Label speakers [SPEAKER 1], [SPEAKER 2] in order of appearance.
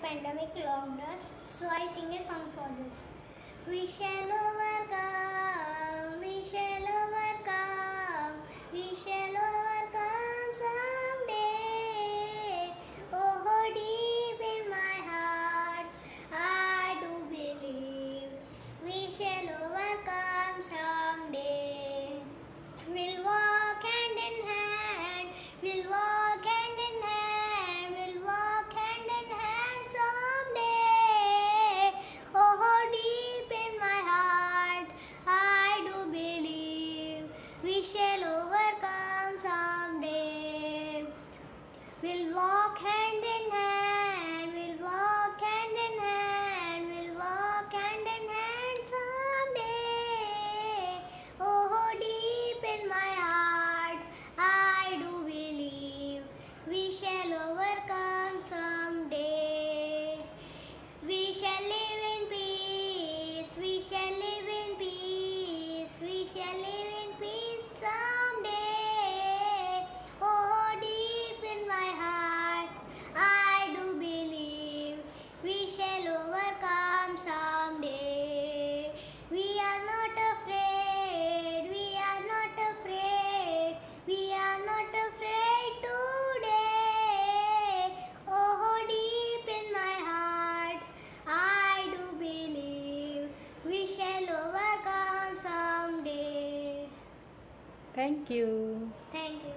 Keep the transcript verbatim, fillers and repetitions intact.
[SPEAKER 1] pandemic locked us, so I sing a song for this. We shall overcome, we shall overcome, we shall overcome someday. Oh, deep in my heart, I do believe we shall overcome someday. We'll walk hand in hand, we'll walk hand in hand, we'll walk hand in hand someday. Oh, deep in my heart, I do believe we shall overcome someday. We'll walk hand in hand, we'll walk hand in hand, we'll walk hand in hand someday. Oh, deep in my heart, I do believe we shall overcome someday. We shall live in peace, we shall live in peace, we shall live in peace someday. Oh, deep in my heart, I do believe we shall overcome someday. We are not afraid, we are not afraid, we are not afraid today. Oh, deep in my heart, I do believe we shall overcome someday.
[SPEAKER 2] Thank you.
[SPEAKER 1] Thank you.